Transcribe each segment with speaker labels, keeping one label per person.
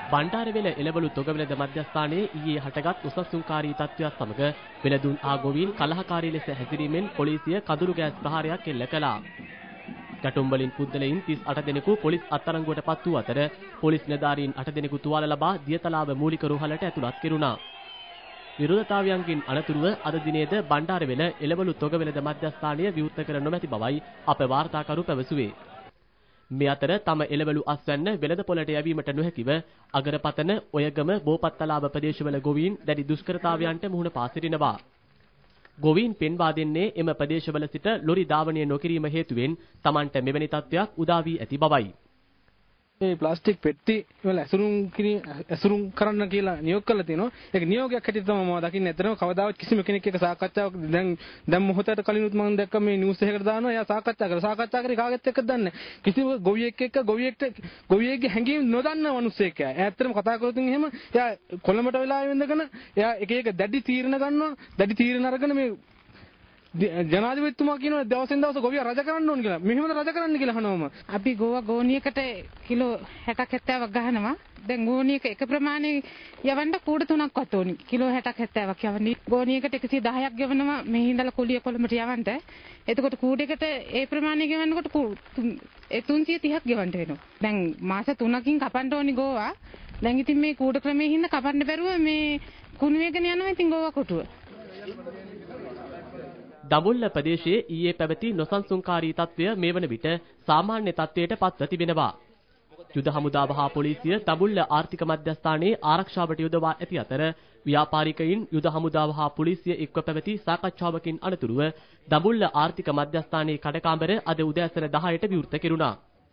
Speaker 1: බණ්ඩාරවෙල එළවලු තොගවෙළඳ මධ්‍යස්ථානයේ ඊයේ හටගත් උසස්සුන්කාරී තත්ත්වයක් සමග වෙළඳුන් ආ ගොවීන් කලහකාරී ලෙස හැසිරීමෙන් පොලිසිය කඳුළු ගෑස් ප්‍රහාරයක් එල්ල කළා. ගැටුම් වලින් පුද්ගලයන් 38 දෙනෙකු පොලිස් අත්අඩංගුවට පත් වූ අතර පොලිස් නිලධාරීන් 8 දෙනෙකු තුවාල ලබා දියතලාව මූලික රෝහලට ඇතුළත් කෙරුණා. විරෝධතාවයන්ගෙන් අනතුරුව අද දිනේද බණ්ඩාරවෙල එළවලු තොගවෙළඳ මධ්‍යස්ථානය විවෘත කර නොමැති බවයි අප වාර්තාකරු පැවසුවේ. මේ අතර තම එළවලු අස්වැන්න වෙළඳ පොළට යැවීමට නොහැකිව අගරපතන ඔයගම බෝපත්තලාව ප්‍රදේශවල ගොවීන් දැඩි දුෂ්කරතාවයන්ට මුහුණ පා සිටිනවා. ගොවීන් පෙන්වා දෙන්නේ එම ප්‍රදේශවල සිට ලොරි ධාවනය නොකිරීම හේතුවෙන් Tamanට මෙවැනි තත්ත්වයක් උදා වී ඇති බවයි.
Speaker 2: මේ ප්ලාස්ටික් පෙට්ටි වල ඇසුරුම් කරන්න කියලා නියෝග කරලා තියෙනවා. ඒක නියෝගයක් හැටියට තමයි මම දකින්නේ. ඇත්තටම කවදාවත් කිසිම කෙනෙක් එක්ක සාකච්ඡාවක් දැන් මොහොතකට කලිනුත් මම දැක්ක මේ නිවුස් එකකට දානවා. එයා සාකච්ඡා කරේ කාගෙත් එක්කද දන්නේ නැහැ. කිසිම ගොවියෙක් එක්ක ගොවියෙක්ගේ හැඟීම් නොදන්න මිනිස්සෙක් එයා. ඇත්තටම කතා කරොත් එහෙම එයා කොළඹට වෙලා ඉඳගෙන එයා එක දැඩි තීරණ ගන්නවා. දැඩි තීරණ අරගෙන මේ ජනාධිපතිතුමා කියනවා දවසෙන් දවස ගොවියා රජ කරන්න ඕන කියලා. මෙහෙමද රජ කරන්න කියලා අහනවම.
Speaker 3: අපි ගෝනියකට කිලෝ 60ක් 70ක් ගහනවා. දැන් ගෝනියක එක ප්‍රමාණය යවන්න කූඩ 3ක්වත් ඕනි. කිලෝ 60ක් 70ක් යවන්නේ. ගෝනියකට 110ක් ගෙවනවා මේ හිඳලා කුලිය කොළඹට යවන්න. එතකොට කූඩේකට ඒ ප්‍රමාණය ගෙවන්නකොට 330ක් ගෙවන්න වෙනවා. දැන් මාස 3කින් කපන්න ඕනි ගෝවා. දැන් ඉතින් මේ කූඩ ක්‍රමයේ හින්දා කපන්න බැරුව මේ කුණු වේගන යනවා ඉතින් ගෝවා කොටුව.
Speaker 1: දඹුල්ල ප්‍රදේශයේ ඊයේ පැවති නොසන්සුන්කාරී තත්ත්වය මේ වන විට සාමාන්‍ය තත්ත්වයට පත්ව තිබෙනවා. යුද හමුදාව හා පොලිසිය දඹුල්ල ආර්ථික මධ්‍යස්ථානයේ ආරක්ෂාවට යොදවා ඇති අතර ව්‍යාපාරිකයින් යුද හමුදාව හා පොලිසිය එක්ව පැවති සාකච්ඡාවකින් අනතුරුව දඹුල්ල ආර්ථික මධ්‍යස්ථානයේ කඩකාමර අද උදෑසන 10ට විවෘත කෙරුණා.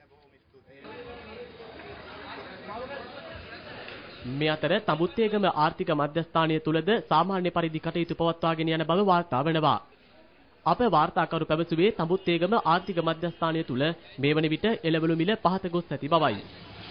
Speaker 1: මේ අතර තඹුත්තේගම ආර්ථික මධ්‍යස්ථානය තුලද සාමාන්‍ය පරිදි කටයුතු පවත්වාගෙන යන බව වාර්තා වෙනවා. අප වාර්තාකරු පැවසුවේ තඹුත්තේගම ආර්ථික මධ්‍යස්ථානය තුල මේ වන විට එළවලු මිල පහත ගොස් ඇති බවයි.